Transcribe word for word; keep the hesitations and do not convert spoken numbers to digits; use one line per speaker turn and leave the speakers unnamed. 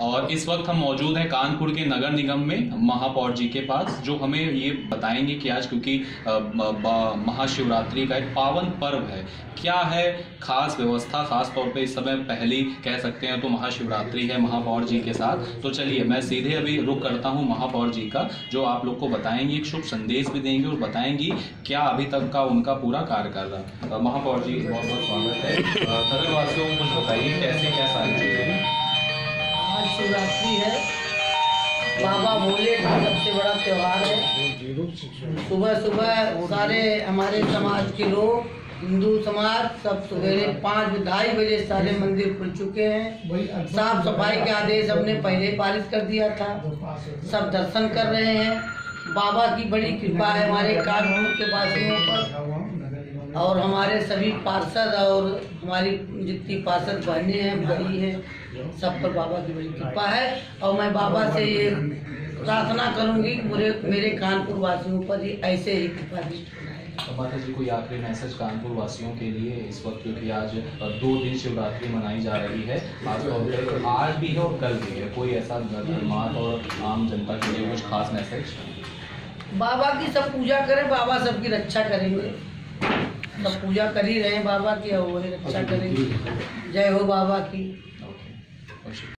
और इस वक्त हम मौजूद हैं कानपुर के नगर निगम में महापौर जी के पास, जो हमें ये बताएंगे कि आज क्योंकि महाशिवरात्रि का एक पावन पर्व है, क्या है खास व्यवस्था, खास तौर पे इस समय पहली कह सकते हैं तो महाशिवरात्रि है महापौर जी के साथ। तो चलिए मैं सीधे अभी रुक करता हूं महापौर जी का, जो आप लोग को बताएंगे, एक शुभ संदेश भी देंगे और बताएंगी क्या अभी तक का उनका पूरा कार्य कर रहा। महापौर जी बहुत बहुत स्वागत है। नगरवासियों को कुछ बताइए कैसे क्या सारी चीजें हैं।
आज शिवरात्रि है, बाबा भोले का सबसे बड़ा त्योहार है। सुबह सुबह सारे हमारे समाज के लोग, हिंदू समाज सब सवेरे पाँच ढाई बजे सारे मंदिर खुल चुके हैं। साफ सफाई के आदेश हमने पहले पारित कर दिया था, सब दर्शन कर रहे हैं। बाबा की बड़ी कृपा है हमारे कानपुर के वासियों पर, और हमारे सभी पार्षद और हमारी जितनी पार्षद बहनें हैं, भाई हैं, सब पर बाबा की बड़ी कृपा है। और मैं बाबा से ये प्रार्थना करूंगी कि मेरे मेरे कानपुर वासियों पर ये ऐसे ही कृपा दृष्टि बनाए।
माता जी कोई आखिरी मैसेज कानपुर वासियों के लिए इस वक्त, क्योंकि आज दो दिन शिवरात्रि मनाई जा रही है, खासतौर पर आज भी है और कल भी है, कोई ऐसा धर्मार्थ और आम जनता के लिए कुछ खास मैसेज?
बाबा की सब पूजा करें, बाबा सबकी रक्षा करेंगे। सब पूजा कर ही रहे हैं बाबा की और वही रक्षा करेंगे। जय हो बाबा की।